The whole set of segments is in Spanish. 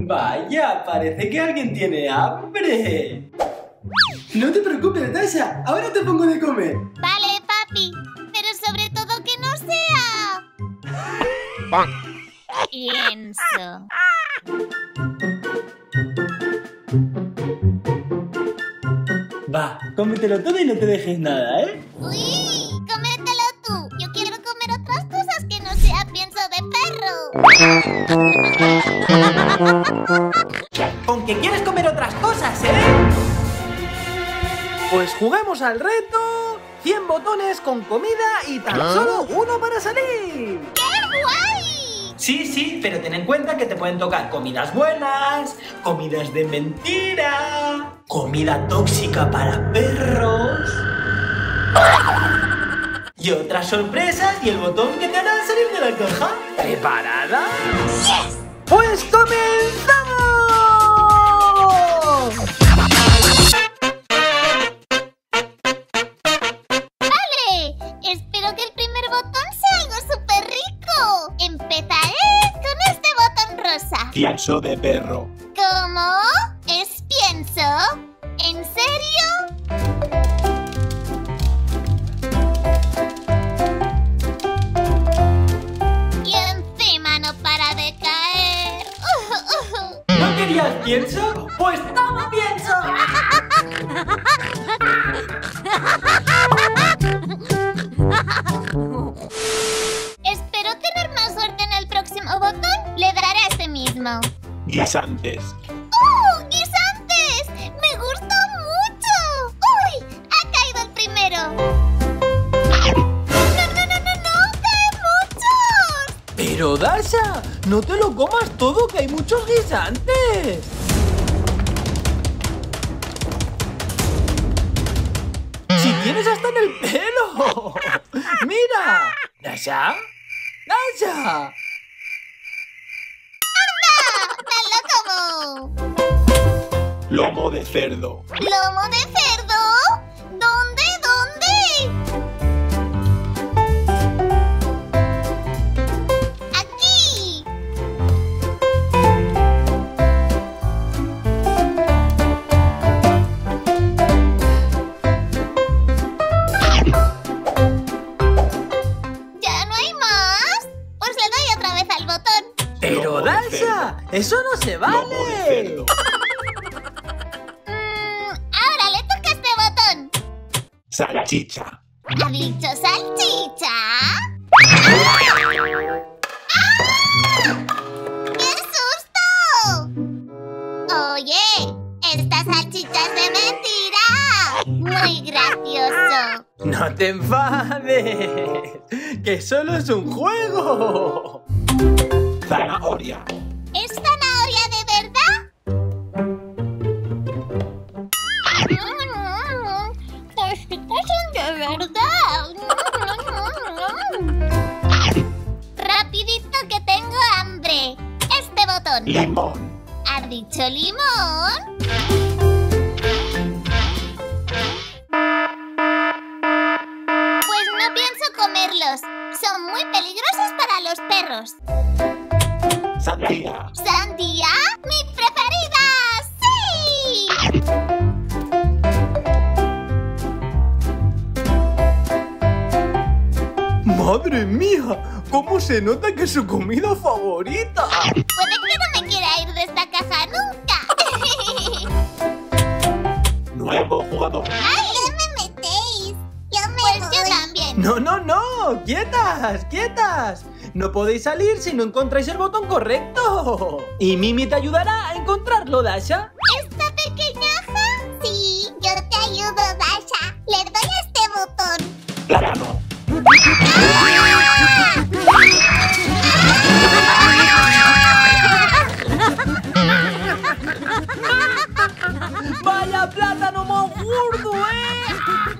Vaya, parece que alguien tiene hambre. No te preocupes, Dasha, ahora te pongo de comer. Vale, papi, pero sobre todo que no sea... pienso. Va, cómetelo todo y no te dejes nada, ¿eh? ¡Uy! ¡Cómetelo tú! Yo quiero comer otras cosas que no sea pienso de perro. ¿Con qué quieres comer otras cosas, eh? Pues juguemos al reto 100 botones con comida y tan solo uno para salir. ¡Qué guay! Sí, pero ten en cuenta que te pueden tocar comidas buenas, comidas de mentira, comida tóxica para perros y otras sorpresas y el botón que te hará salir de la caja. ¿Preparada? ¡Yes! ¡Pues comenzamos! ¡Vale! Espero que el primer botón sea algo súper rico. Empezaré con este botón rosa. Pienso de perro. ¿Cómo? ¿Es pienso? ¿En serio? Y encima no para de caer. ¿No querías pienso? ¡Pues toma pienso! Espero tener más suerte en el próximo botón. Le daré a este mismo. Guisantes. ¡Oh! ¡Guisantes! ¡Me gustó mucho! ¡Uy! ¡Ha caído el primero! ¡No! ¡Caen muchos! Pero Dasha, no te lo comas todo, que hay muchos guisantes. ¡Si tienes hasta en el pelo! ¡Mira! ¿Dasha? ¡Dasha! ¡Me lo como! Lomo de cerdo. ¿Lomo de cerdo? ¿Dónde? ¡Aquí! ¿Ya no hay más? Pues le doy otra vez al botón. ¡Pero Lomo de Dasha! cerdo. ¡Eso no se Lomo de vale! cerdo. Ahora le toca este botón. Salchicha. ¿Ha dicho salchicha? ¡Ah! ¡Qué susto! Oye, esta salchicha es de mentira. Muy gracioso. ¡No te enfades! ¡Que solo es un juego! Zanahoria. ¿Es zanahoria de verdad? Estas son de verdad. Rapidito que tengo hambre. Este botón. Limón. ¿Ha dicho limón? Pues no pienso comerlos. Son muy peligrosos para los perros. Sandía. ¿Sandía? ¡Mi preferida! ¡Sí! ¡Madre mía! ¿Cómo se nota que es su comida favorita? Puede que no me quiera ir de esta caja nunca. Nuevo jugador. ¡Ay, no me metéis! Pues yo también. ¡No! ¡Quietas! No podéis salir si no encontráis el botón correcto. Y Mimi te ayudará a encontrarlo, Dasha. ¿Esta pequeñaja? Sí, yo te ayudo, Dasha. Le doy a este botón. Plátano. ¡Vaya plátano más gordo, eh!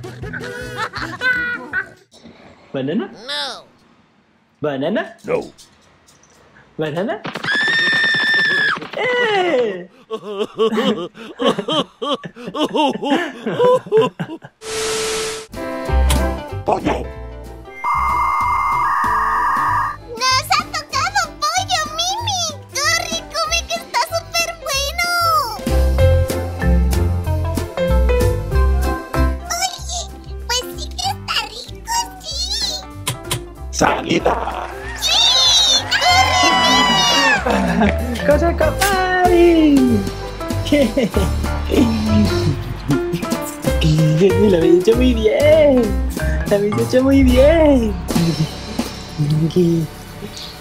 ¿Banana? No. ¿Banana? No. ¿Banana? ¡Eh! Pollo. ¡Nos ha tocado pollo, Mimi! ¡Corre, come que está súper ¡Salida! ¡Sí! ¡Corre! ¡Cosa Capari! Lo habéis hecho muy bien. Lo habéis hecho muy bien.